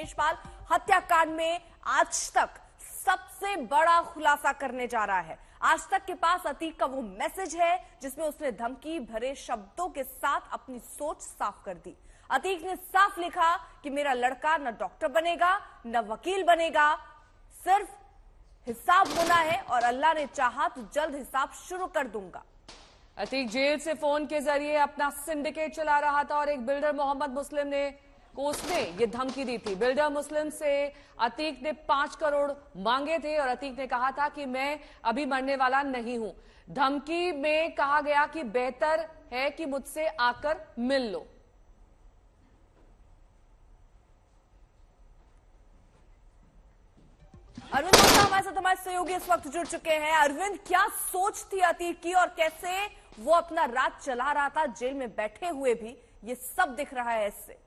उमेशपाल हत्याकांड में आज तक सबसे बड़ा खुलासा करने जा रहा है। आज तक के पास अतीक का वो मैसेज है जिसमें उसने धमकी भरे शब्दों के साथ अपनी सोच साफ कर दी। अतीक ने साफ लिखा कि मेरा लड़का न डॉक्टर बनेगा न वकील बनेगा, सिर्फ हिसाब होना है और अल्लाह ने चाहा तो जल्द हिसाब शुरू कर दूंगा। अतीक जेल से फोन के जरिए अपना सिंडिकेट चला रहा था और एक बिल्डर मोहम्मद मुस्लिम को उसने ये धमकी दी थी। बिल्डर मुस्लिम से अतीक ने 5 करोड़ मांगे थे और अतीक ने कहा था कि मैं अभी मरने वाला नहीं हूं। धमकी में कहा गया कि बेहतर है कि मुझसे आकर मिल लो। अरविंद हमारे साथ हमारे सहयोगी इस वक्त जुड़ चुके हैं। अरविंद, क्या सोच थी अतीक की और कैसे वो अपना राज चला रहा था जेल में बैठे हुए भी, ये सब दिख रहा है इससे।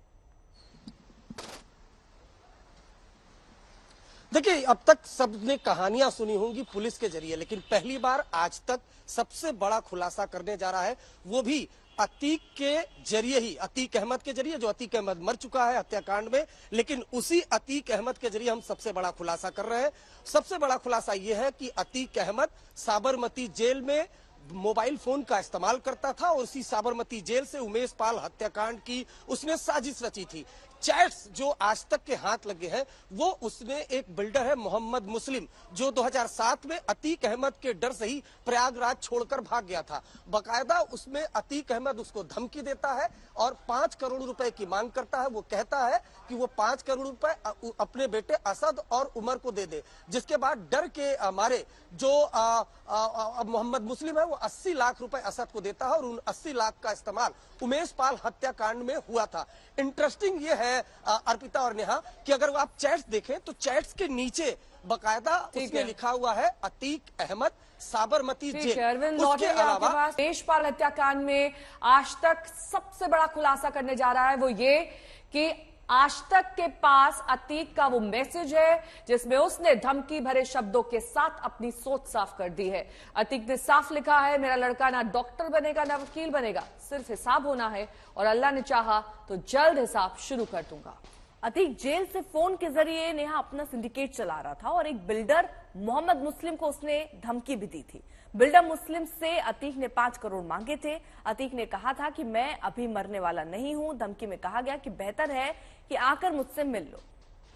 देखिए, अब तक सबने कहानियां सुनी होंगी पुलिस के जरिए, लेकिन पहली बार आज तक सबसे बड़ा खुलासा करने जा रहा है, वो भी अतीक के जरिए ही, अतीक अहमद के जरिए। जो अतीक अहमद मर चुका है हत्याकांड में, लेकिन उसी अतीक अहमद के जरिए हम सबसे बड़ा खुलासा कर रहे हैं। सबसे बड़ा खुलासा यह है कि अतीक अहमद साबरमती जेल में मोबाइल फोन का इस्तेमाल करता था और उसी साबरमती जेल से उमेशपाल हत्याकांड की उसने साजिश रची थी। चैट्स जो आज तक के हाथ लगे हैं, वो उसने एक बिल्डर है मोहम्मद मुस्लिम, जो 2007 में अतीक अहमद के डर से ही प्रयागराज छोड़कर भाग गया था। बकायदा उसमें अतीक अहमद उसको धमकी देता है और 5 करोड़ रुपए की मांग करता है। वो कहता है कि वो 5 करोड़ रुपए अपने बेटे असद और उमर को दे दे, जिसके बाद डर के मारे जो मोहम्मद मुस्लिम है वो 80 लाख रुपए असद को देता है और उन 80 लाख का इस्तेमाल उमेशपाल हत्याकांड में हुआ था। इंटरेस्टिंग ये है अर्पिता और नेहा कि अगर आप चैट्स देखें तो चैट्स के नीचे बकायदा उसमें लिखा हुआ है अतीक अहमद साबरमती जेल। उसके अलावा उमेशपाल हत्याकांड में आज तक सबसे बड़ा खुलासा करने जा रहा है वो ये कि आज तक के पास अतीक का वो मैसेज है जिसमें उसने धमकी भरे शब्दों के साथ अपनी सोच साफ कर दी है। अतीक ने साफ लिखा है, मेरा लड़का ना डॉक्टर बनेगा ना वकील बनेगा, सिर्फ हिसाब होना है और अल्लाह ने चाहा तो जल्द हिसाब शुरू कर दूंगा। अतीक जेल से फोन के जरिए नेहा अपना सिंडिकेट चला रहा था और एक बिल्डर मोहम्मद मुस्लिम को उसने धमकी भी दी थी। बिल्डर मुस्लिम से अतीक ने 5 करोड़ मांगे थे। अतीक ने कहा था कि मैं अभी मरने वाला नहीं हूं। धमकी में कहा गया कि बेहतर है कि आकर मुझसे मिल लो।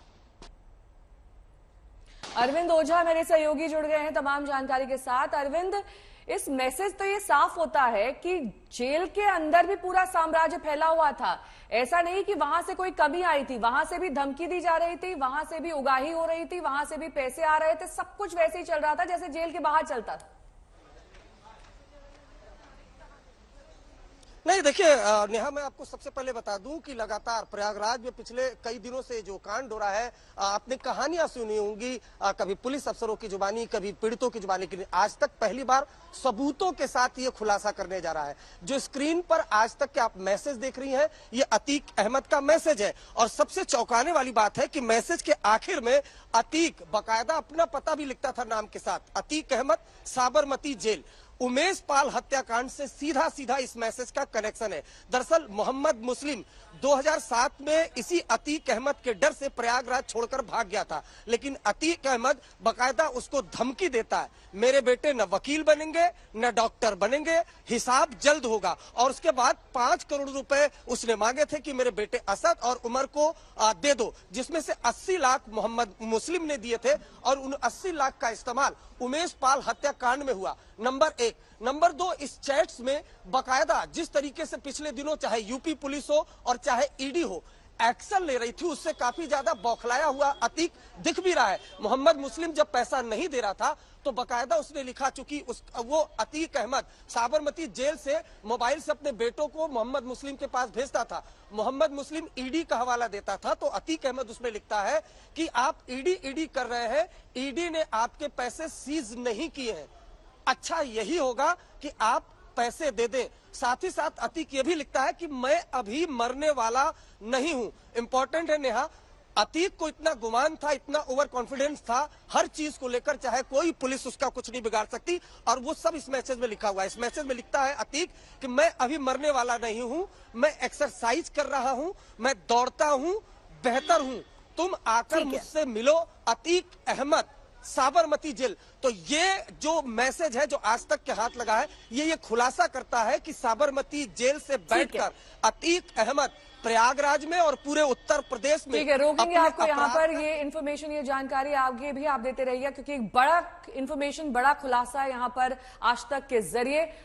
अरविंद ओझा मेरे सहयोगी जुड़ गए हैं तमाम जानकारी के साथ। अरविंद, इस मैसेज तो ये साफ होता है कि जेल के अंदर भी पूरा साम्राज्य फैला हुआ था। ऐसा नहीं कि वहां से कोई कमी आई थी, वहां से भी धमकी दी जा रही थी, वहां से भी उगाही हो रही थी, वहां से भी पैसे आ रहे थे, सब कुछ वैसे ही चल रहा था जैसे जेल के बाहर चलता था। नहीं, देखिए नेहा, मैं आपको सबसे पहले बता दूं कि लगातार प्रयागराज में पिछले कई दिनों से जो कांड हो रहा है, आपने कहानियां सुनी होंगी, कभी पुलिस अफसरों की जुबानी, कभी पीड़ितों की जुबानी, लेकिन आज तक पहली बार सबूतों के साथ ये खुलासा करने जा रहा है। जो स्क्रीन पर आज तक के आप मैसेज देख रही हैं, ये अतीक अहमद का मैसेज है और सबसे चौंकाने वाली बात है कि मैसेज के आखिर में अतीक बकायदा अपना पता भी लिखता था नाम के साथ, अतीक अहमद साबरमती जेल। उमेशपाल हत्याकांड से सीधा सीधा इस मैसेज का कनेक्शन है। दरअसल मोहम्मद मुस्लिम 2007 में इसी अतीक अहमद के डर से प्रयागराज छोड़कर भाग गया था, लेकिन अतीक अहमद बकायदा उसको धमकी देता है, मेरे बेटे न वकील बनेंगे न डॉक्टर बनेंगे, हिसाब जल्द होगा। और उसके बाद 5 करोड़ रुपए उसने मांगे थे कि मेरे बेटे असद और उमर को दे दो, जिसमें से 80 लाख मोहम्मद मुस्लिम ने दिए थे और उन 80 लाख का इस्तेमाल उमेशपाल हत्याकांड में हुआ। नंबर 1। नंबर 2, इस चैट्स में बकायदा जिस तरीके से पिछले दिनों चाहे यूपी पुलिस हो और चाहे ईडी हो एक्शन ले रही थी, उससे काफी ज्यादा बौखलाया हुआ अतीक दिख भी रहा है। मोहम्मद मुस्लिम जब पैसा नहीं दे रहा था तो बकायदा उसने लिखा, चूंकि वो अतीक अहमद साबरमती जेल से मोबाइल से अपने बेटों को मोहम्मद मुस्लिम के पास भेजता था, मोहम्मद मुस्लिम ईडी का हवाला देता था, तो अतीक अहमद उसमें लिखता है कि आप ईडी कर रहे हैं, ईडी ने आपके पैसे सीज नहीं किए हैं, अच्छा यही होगा कि आप पैसे दे दें। साथ ही साथ अतीक ये भी लिखता है कि मैं अभी मरने वाला नहीं हूं। इंपॉर्टेंट है नेहा, अतीक को इतना गुमान था, इतना ओवर कॉन्फिडेंस था हर चीज को लेकर, चाहे कोई पुलिस उसका कुछ नहीं बिगाड़ सकती, और वो सब इस मैसेज में लिखा हुआ है। इस मैसेज में लिखता है अतीक कि मैं अभी मरने वाला नहीं हूं, मैं एक्सरसाइज कर रहा हूं, मैं दौड़ता हूं, बेहतर हूं, तुम आकर मुझसे मिलो, अतीक अहमद, साबरमती जेल। तो ये जो मैसेज है जो आज तक के हाथ लगा है, ये खुलासा करता है कि साबरमती जेल से बैठकर अतीक अहमद प्रयागराज में और पूरे उत्तर प्रदेश में। ठीक है, रोकेंगे आपको यहाँ पर। ये इन्फॉर्मेशन, ये जानकारी आगे भी आप देते रहिए, क्योंकि एक बड़ा इन्फॉर्मेशन, बड़ा खुलासा है यहाँ पर आज तक के जरिए।